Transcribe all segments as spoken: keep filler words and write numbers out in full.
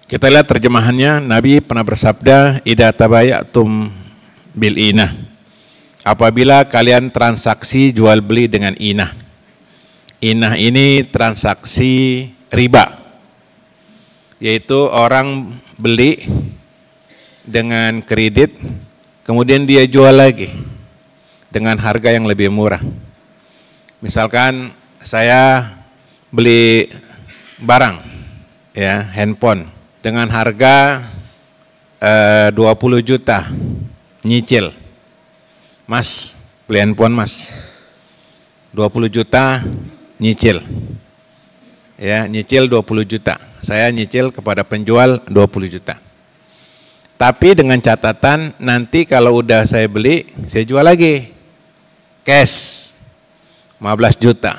Kita lihat terjemahannya. Nabi pernah bersabda, idza tabayatum bil inah, apabila kalian transaksi jual beli dengan inah. Inah ini transaksi riba, yaitu orang beli dengan kredit, kemudian dia jual lagi dengan harga yang lebih murah. Misalkan saya beli barang, ya, handphone dengan harga eh, dua puluh juta, nyicil. Mas, beli handphone mas, dua puluh juta, nyicil. Ya, nyicil dua puluh juta. Saya nyicil kepada penjual dua puluh juta. Tapi dengan catatan nanti kalau udah saya beli, saya jual lagi. Cash lima belas juta.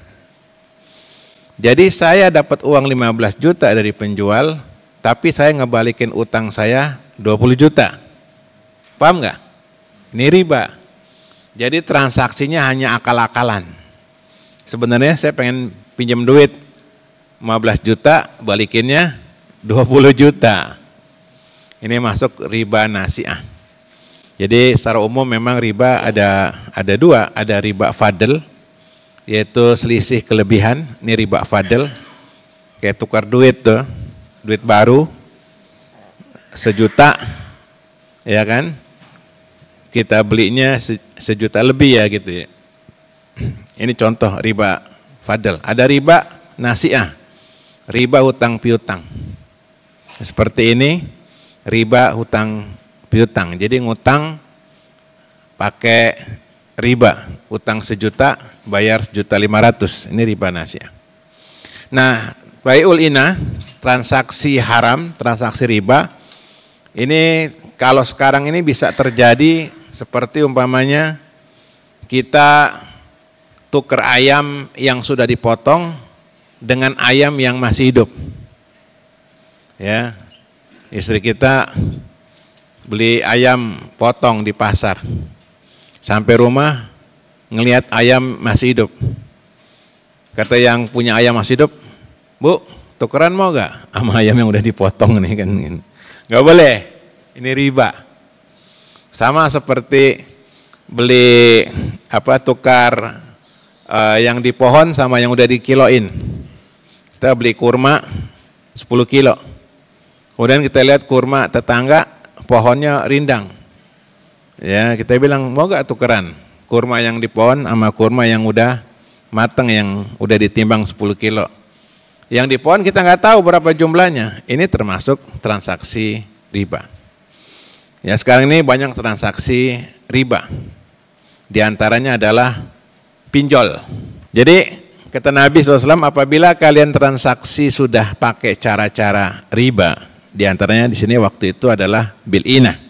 Jadi saya dapat uang lima belas juta dari penjual, tapi saya ngebalikin utang saya dua puluh juta. Paham nggak? Ini riba. Jadi transaksinya hanya akal-akalan. Sebenarnya saya pengen pinjam duit lima belas juta, balikinnya dua puluh juta. Ini masuk riba nasi'ah. Jadi secara umum memang riba ada ada dua, ada riba fadl, yaitu selisih kelebihan. Ini riba fadl, kayak tukar duit tuh, duit baru sejuta, ya kan? Kita belinya sejuta lebih ya gitu ya. Ini contoh riba fadl. Ada riba nasi'ah, riba hutang piutang. Seperti ini riba hutang piutang. Jadi ngutang pakai riba, utang sejuta bayar sejuta lima ratus. Ini riba nasi'ah. Nah, bai'ul inah, transaksi haram, transaksi riba, ini kalau sekarang ini bisa terjadi seperti umpamanya kita tuker ayam yang sudah dipotong dengan ayam yang masih hidup. Ya, istri kita beli ayam potong di pasar, sampai rumah ngelihat ayam masih hidup. Kata yang punya ayam masih hidup, Bu, tukeran mau gak sama ayam yang udah dipotong nih kan? Gak boleh, ini riba. Sama seperti beli apa tukar uh, yang di pohon sama yang udah dikiloin. Kita beli kurma sepuluh kilo, kemudian kita lihat kurma tetangga pohonnya rindang. Ya, kita bilang mau gak tukeran kurma yang di pohon sama kurma yang udah mateng, yang udah ditimbang sepuluh kilo. Yang di pohon kita nggak tahu berapa jumlahnya. Ini termasuk transaksi riba. Ya, sekarang ini banyak transaksi riba. Di antaranya adalah pinjol. Jadi kata Nabi shallallahu alaihi wasallam, apabila kalian transaksi sudah pakai cara-cara riba, di antaranya di sini waktu itu adalah bil inah.